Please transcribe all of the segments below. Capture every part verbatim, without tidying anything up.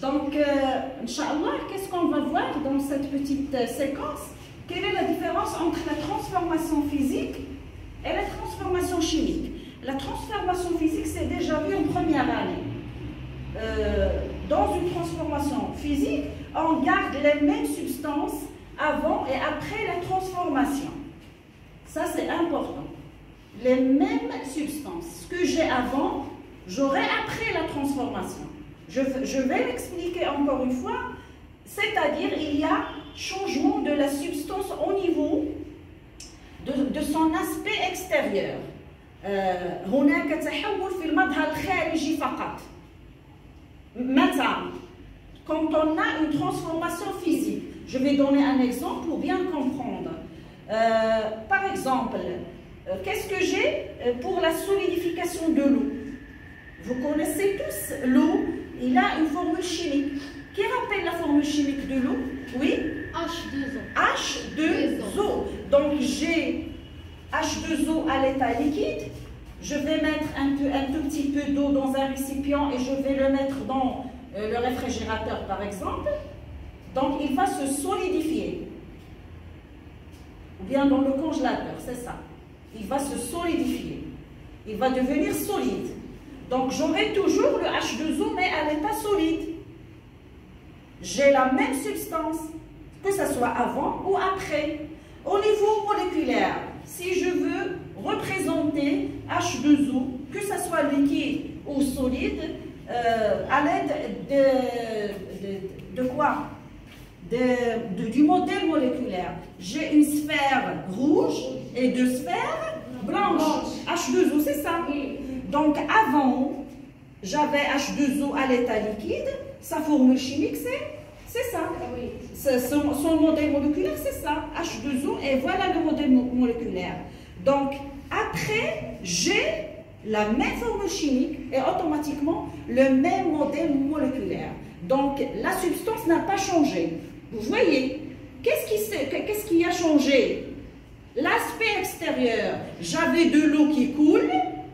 Donc, euh, Inch'Allah, qu'est-ce qu'on va voir dans cette petite euh, séquence? Quelle est la différence entre la transformation physique et la transformation chimique? La transformation physique, c'est déjà vu en première année. Euh, dans une transformation physique, on garde les mêmes substances avant et après la transformation. Ça, c'est important. Les mêmes substances. Ce que j'ai avant, j'aurai après la transformation. Je, je vais l'expliquer encore une fois. C'est-à-dire, il y a changement de la substance au niveau de, de son aspect extérieur. هناك تحول في المظهر الخارجي فقط. Maintenant, quand on a une transformation physique, je vais donner un exemple pour bien comprendre. Euh, par exemple, euh, qu'est-ce que j'ai pour la solidification de l'eau? Vous connaissez tous l'eau, il a une formule chimique. Qui rappelle la formule chimique de l'eau? Oui? H deux O. H deux O. Donc j'ai H deux O à l'état liquide. Je vais mettre un, peu, un tout petit peu d'eau dans un récipient et je vais le mettre dans euh, le réfrigérateur par exemple. Donc il va se solidifier. Ou bien dans le congélateur, c'est ça. Il va se solidifier. Il va devenir solide. Donc j'aurai toujours le H deux O mais à l'état solide. J'ai la même substance, que ce soit avant ou après. Au niveau moléculaire, si je veux représenter H deux O, que ce soit liquide ou solide, euh, à l'aide de, de, de quoi de, de, du modèle moléculaire. J'ai une sphère rouge et deux sphères blanches. H deux O, c'est ça. Donc avant, j'avais H deux O à l'état liquide. Sa formule chimique, c'est ça. Son, son modèle moléculaire, c'est ça. H deux O, et voilà le modèle moléculaire. Donc, après, j'ai la même formule chimique et automatiquement le même modèle moléculaire. Donc, la substance n'a pas changé. Vous voyez, qu'est-ce qui, qu'est-ce qui a changé? L'aspect extérieur, j'avais de l'eau qui coule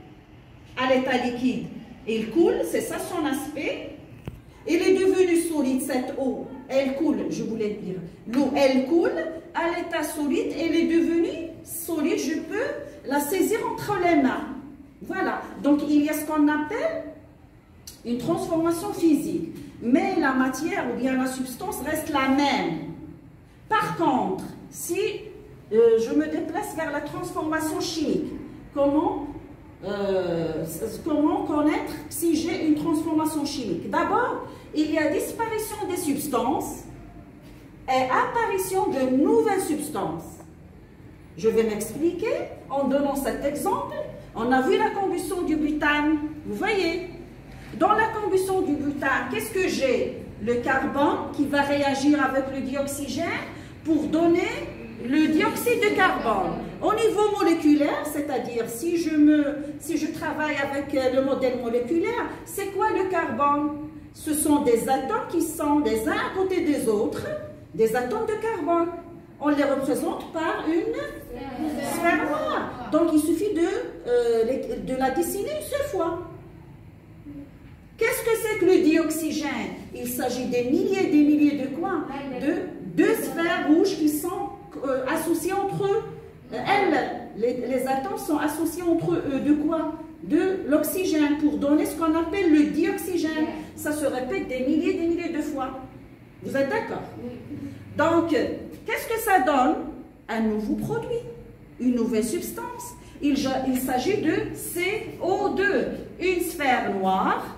à l'état liquide. Il coule, c'est ça son aspect. Il est devenu solide, cette eau, elle coule, je voulais dire. L'eau, elle coule à l'état solide, elle est devenue solide, je peux la saisir entre les mains. Voilà, donc il y a ce qu'on appelle une transformation physique. Mais la matière ou bien la substance reste la même. Par contre, si euh, je me déplace vers la transformation chimique, comment Euh, comment connaître si j'ai une transformation chimique? D'abord, il y a disparition des substances et apparition de nouvelles substances. Je vais m'expliquer en donnant cet exemple. On a vu la combustion du butane. Vous voyez, dans la combustion du butane, qu'est-ce que j'ai? Le carbone qui va réagir avec le dioxygène pour donner le dioxyde de carbone. Au niveau moléculaire, c'est-à-dire si je me, si je travaille avec le modèle moléculaire, c'est quoi le carbone? Ce sont des atomes qui sont les uns à côté des autres, des atomes de carbone. On les représente par une sphère noire. Donc il suffit de, euh, de la dessiner une seule fois. Qu'est-ce que c'est que le dioxygène? Il s'agit des milliers et des milliers de quoi? De deux sphères rouges qui sont euh, associées entre eux. Elles, les, les atomes sont associés entre eux de quoi? De l'oxygène pour donner ce qu'on appelle le dioxygène. Ça se répète des milliers et des milliers de fois. Vous êtes d'accord? Donc, qu'est-ce que ça donne? Un nouveau produit, une nouvelle substance. Il, il s'agit de C O deux, une sphère noire,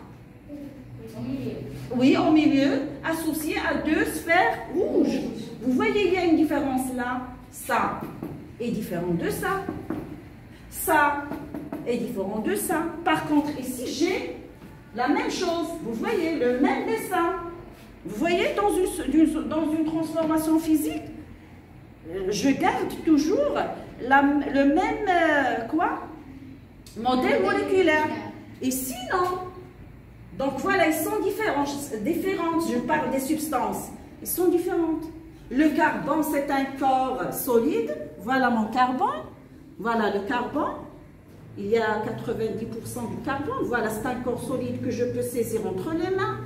oui, au milieu, associée à deux sphères rouges. Vous voyez, il y a une différence là. Ça est différent de ça. Ça est différent de ça. Par contre, ici, j'ai la même chose. Vous voyez, le même dessin. Vous voyez, dans une, dans une transformation physique, je garde toujours la, le même euh, quoi? Modèle moléculaire. Ici, non. Donc voilà, ils sont différents, différentes. Je parle des substances. Ils sont différentes. Le carbone, c'est un corps solide. Voilà mon carbone. Voilà le carbone. Il y a quatre-vingt-dix pour cent du carbone. Voilà, c'est un corps solide que je peux saisir entre les mains. Le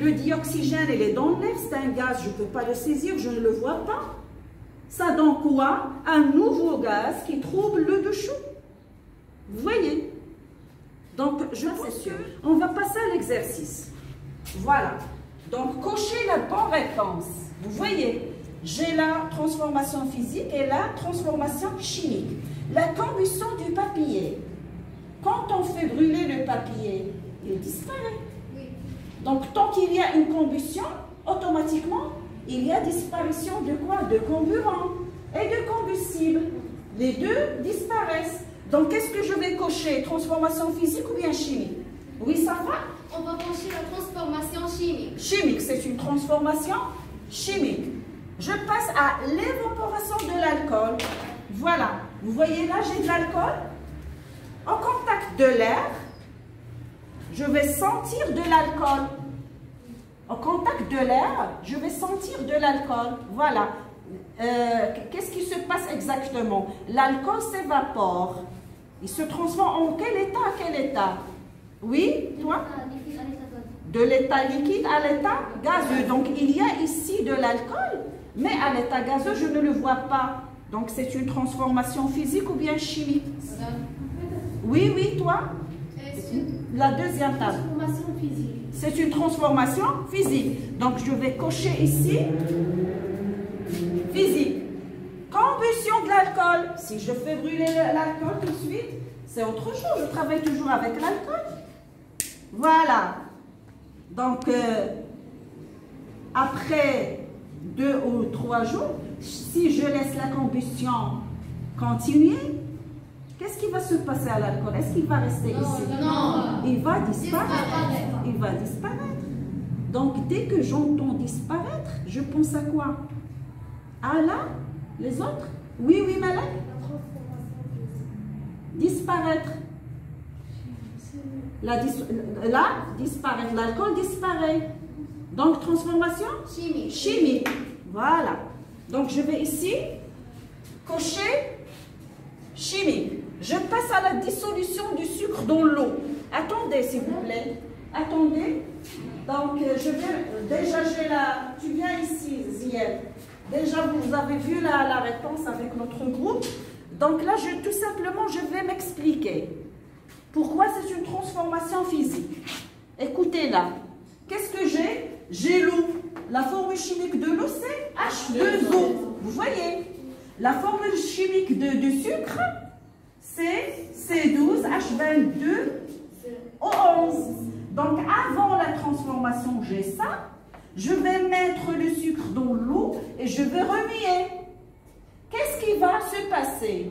Le dioxygène, il est dans l'air, c'est un gaz, je ne peux pas le saisir, je ne le vois pas. Ça donne quoi? Un nouveau gaz qui trouble le dessous. Vous voyez? Donc, je pense qu'on va passer à l'exercice. Voilà. Donc, cochez la bonne réponse. Vous voyez, j'ai la transformation physique et la transformation chimique. La combustion du papier. Quand on fait brûler le papier, il disparaît. Donc, tant qu'il y a une combustion, automatiquement, il y a disparition de quoi? De carburant et de combustible. Les deux disparaissent. Donc, qu'est-ce que je vais cocher? Transformation physique ou bien chimique? Oui, ça va? On va cocher la transformation chimique. Chimique, c'est une transformation chimique. Je passe à l'évaporation de l'alcool. Voilà. Vous voyez là, j'ai de l'alcool. Au contact de l'air, je vais sentir de l'alcool. Au contact de l'air, je vais sentir de l'alcool. Voilà. Euh, Qu'est-ce qui se passe exactement? L'alcool s'évapore. Il se transforme en quel état à quel état? Oui, toi? De l'état liquide à l'état gazeux. Donc, il y a ici de l'alcool, mais à l'état gazeux, je ne le vois pas. Donc, c'est une transformation physique ou bien chimique? Oui, oui, toi? La deuxième table. C'est une transformation physique. Donc, je vais cocher ici. Physique. Combustion de l'alcool. Si je fais brûler l'alcool tout de suite, c'est autre chose. Je travaille toujours avec l'alcool. Voilà. Donc, euh, après deux ou trois jours, si je laisse la combustion continuer, qu'est-ce qui va se passer à l'alcool? Est-ce qu'il va rester non, ici? Non. Il va disparaître. Il va disparaître. Donc, dès que j'entends disparaître, je pense à quoi? Ah là, les autres? Oui, oui, Malak? Disparaître. La dis là, disparaître. L'alcool disparaît. Donc, transformation? Chimique. Chimique. Voilà. Donc, je vais ici cocher chimique. Je passe à la dissolution du sucre dans l'eau. Attendez, s'il vous plaît. Attendez. Donc, je vais... Déjà, j'ai la... Tu viens ici, Ziel. Déjà, vous avez vu la, la réponse avec notre groupe. Donc là, je, tout simplement, je vais m'expliquer. Pourquoi c'est une transformation physique? Écoutez là. Qu'est-ce que j'ai? J'ai l'eau. La formule chimique de l'eau, c'est H deux O. Vous voyez? La formule chimique de, de sucre, c'est C douze H vingt-deux O onze. Donc, avant la transformation, j'ai ça. Je vais mettre le sucre dans l'eau et je vais remuer. Qu'est-ce qui va se passer?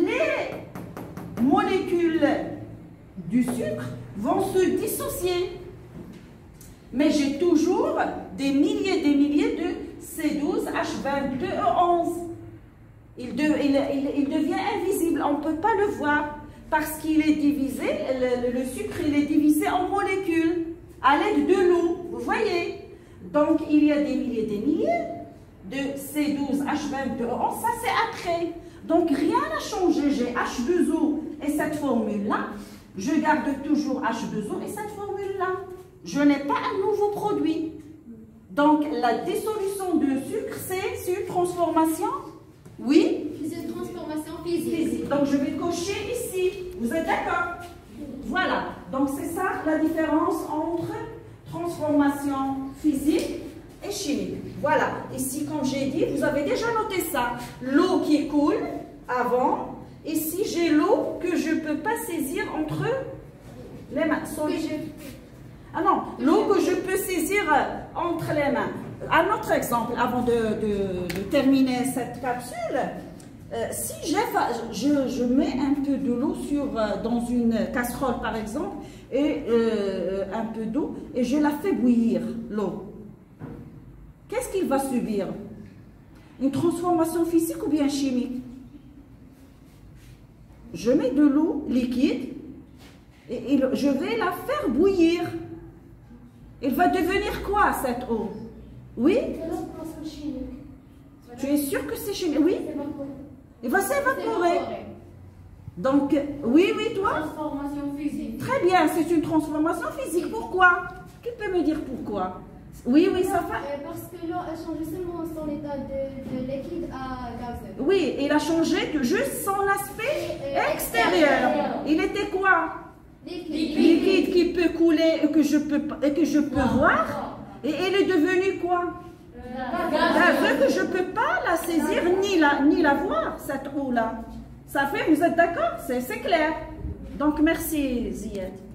Les molécules du sucre vont se dissocier. Mais j'ai toujours des milliers et des milliers de C douze H vingt-deux O onze. Il, de, il, il, il devient invisible, on ne peut pas le voir parce qu'il est divisé, le, le sucre il est divisé en molécules à l'aide de l'eau, vous voyez? Donc il y a des milliers et des milliers de C douze H vingt-deux O onze, ça c'est après. Donc rien n'a changé, j'ai H deux O et cette formule-là, je garde toujours H deux O et cette formule-là. Je n'ai pas un nouveau produit. Donc la dissolution de sucre, c'est une transformation. Oui? C'est une transformation physique. Physique. Donc, je vais cocher ici. Vous êtes d'accord? Voilà. Donc, c'est ça la différence entre transformation physique et chimique. Voilà. Ici, comme j'ai dit, vous avez déjà noté ça. L'eau qui coule avant. Ici, j'ai l'eau que je ne peux pas saisir entre les mains. Ah non, l'eau que je peux saisir entre les mains. Un autre exemple, avant de, de, de terminer cette capsule, euh, si je, je mets un peu de l'eau sur dans une casserole par exemple, et euh, un peu d'eau, et je la fais bouillir, l'eau, qu'est-ce qu'il va subir? Une transformation physique ou bien chimique? Je mets de l'eau liquide, et, et je vais la faire bouillir. Elle va devenir quoi cette eau? Oui? Tu es sûr que c'est chimique? Oui? Il va s'évaporer. Donc, oui, oui, toi? Transformation physique. Très bien, c'est une transformation physique. Pourquoi? Qui peut me dire pourquoi? Oui, oui, ça va. Euh, Parce que l'eau a changé seulement son état de, de liquide à gazeux. Oui, il a changé de juste son aspect Euh, extérieur. extérieur. Il était quoi? Liquide. Liquide qui peut couler et que je peux, et que je peux voir. Et il est devenu quoi? Gazeux que je ne peux pas la saisir ni la, ni la voir, cette eau-là. Ça fait, vous êtes d'accord? C'est clair. Donc, merci, Ziad.